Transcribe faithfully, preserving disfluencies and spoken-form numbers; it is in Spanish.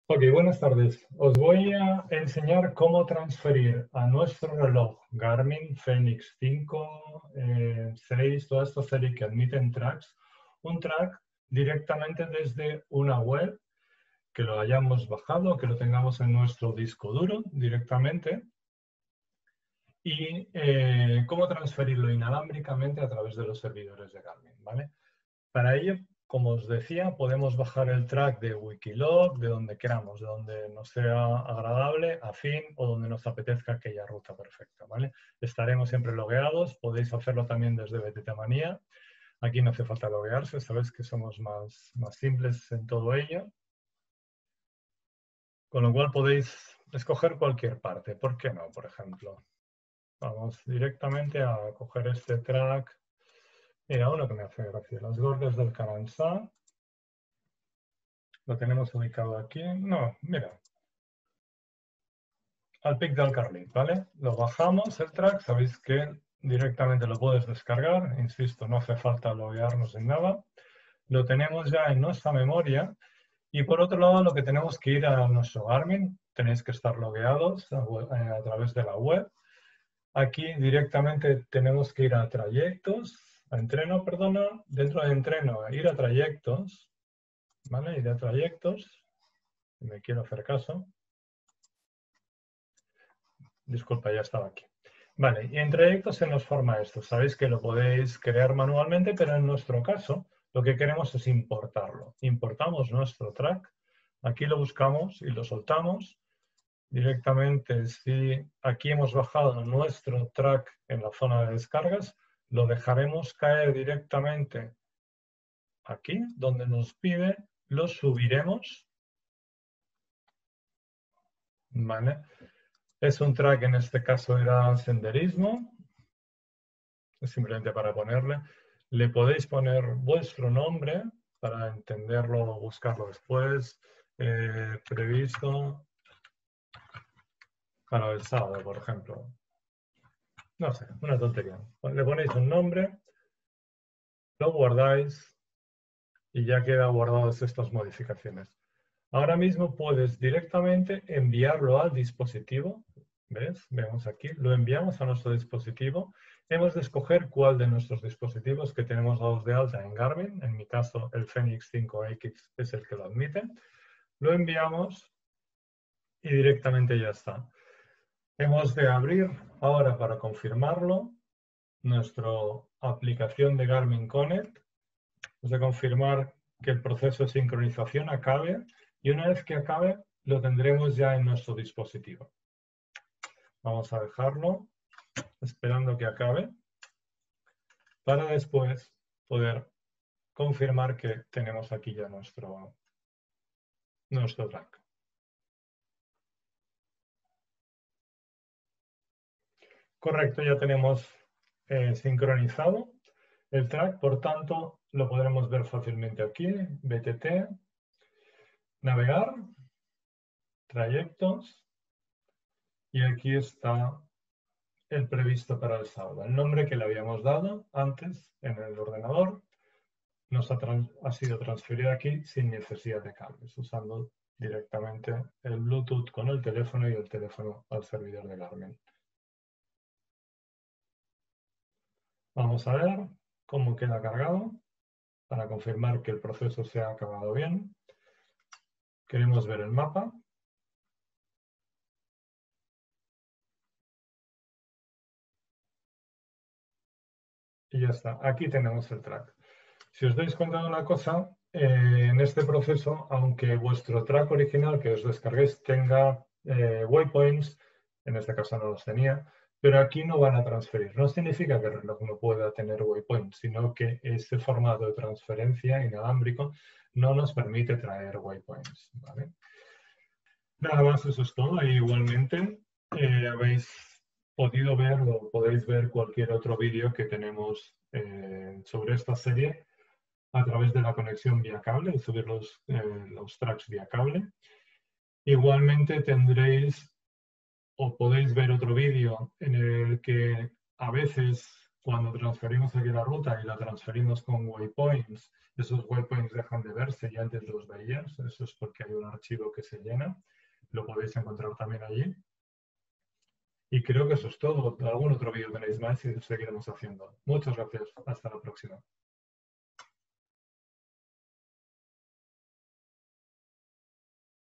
Ok, buenas tardes. Os voy a enseñar cómo transferir a nuestro reloj Garmin Fenix cinco, eh, seis, toda esta serie que admiten tracks, un track directamente desde una web, que lo hayamos bajado, que lo tengamos en nuestro disco duro directamente, y eh, cómo transferirlo inalámbricamente a través de los servidores de Garmin, ¿vale? Para ello, como os decía, podemos bajar el track de Wikilog, de donde queramos, de donde nos sea agradable, afín o donde nos apetezca aquella ruta perfecta, ¿vale? Estaremos siempre logueados, podéis hacerlo también desde B T T Manía. Aquí no hace falta loguearse, sabéis que somos más, más simples en todo ello. Con lo cual podéis escoger cualquier parte. ¿Por qué no, por ejemplo? Vamos directamente a coger este track. Mira, uno que me hace gracia, las gordas del Caransá. Lo tenemos ubicado aquí. No, mira. Al Pic del Carlit, ¿vale? Lo bajamos el track. Sabéis que directamente lo puedes descargar. Insisto, no hace falta loguearnos en nada. Lo tenemos ya en nuestra memoria. Y por otro lado, lo que tenemos que ir a nuestro Garmin. Tenéis que estar logueados a, a través de la web. Aquí directamente tenemos que ir a trayectos, a entreno, perdona. Dentro de entreno, ir a trayectos. ¿Vale? Ir a trayectos. Me quiero hacer caso. Disculpa, ya estaba aquí. Vale, y en trayectos se nos forma esto. Sabéis que lo podéis crear manualmente, pero en nuestro caso lo que queremos es importarlo. Importamos nuestro track, aquí lo buscamos y lo soltamos. Directamente, si aquí hemos bajado nuestro track en la zona de descargas, lo dejaremos caer directamente aquí, donde nos pide, lo subiremos. ¿Vale? Es un track, en este caso era senderismo, simplemente para ponerle. Le podéis poner vuestro nombre para entenderlo o buscarlo después. Eh, previsto para el sábado, por ejemplo. No sé, una tontería. Le ponéis un nombre, lo guardáis y ya queda guardadas estas modificaciones. Ahora mismo puedes directamente enviarlo al dispositivo. ¿Ves? Vemos aquí. Lo enviamos a nuestro dispositivo. Hemos de escoger cuál de nuestros dispositivos que tenemos dados de alta en Garmin. En mi caso, el Fenix cinco X es el que lo admite. Lo enviamos y directamente ya está. Hemos de abrir ahora para confirmarlo nuestra aplicación de Garmin Connect. Hemos de confirmar que el proceso de sincronización acabe y una vez que acabe lo tendremos ya en nuestro dispositivo. Vamos a dejarlo esperando que acabe para después poder confirmar que tenemos aquí ya nuestro, nuestro track. Correcto, ya tenemos eh, sincronizado el track, por tanto lo podremos ver fácilmente aquí, B T T, navegar, trayectos y aquí está el previsto para el sábado. El nombre que le habíamos dado antes en el ordenador nos ha, ha sido transferido aquí sin necesidad de cables, usando directamente el Bluetooth con el teléfono y el teléfono al servidor de Garmin. Vamos a ver cómo queda cargado para confirmar que el proceso se ha acabado bien. Queremos ver el mapa. Y ya está. Aquí tenemos el track. Si os dais cuenta de una cosa, eh, en este proceso, aunque vuestro track original que os descarguéis tenga eh, waypoints, en este caso no los tenía, pero aquí no van a transferir. No significa que el reloj no pueda tener waypoints, sino que este formato de transferencia inalámbrico no nos permite traer waypoints, ¿vale? Nada más, eso es todo. Y igualmente eh, habéis podido ver o podéis ver cualquier otro vídeo que tenemos eh, sobre esta serie a través de la conexión vía cable, de subir los, eh, los tracks vía cable. Igualmente tendréis o podéis ver otro vídeo en el que a veces cuando transferimos aquí la ruta y la transferimos con waypoints, esos waypoints dejan de verse y antes los veías. Eso es porque hay un archivo que se llena. Lo podéis encontrar también allí. Y creo que eso es todo. Algún otro vídeo tenéis más y seguiremos haciendo. Muchas gracias. Hasta la próxima.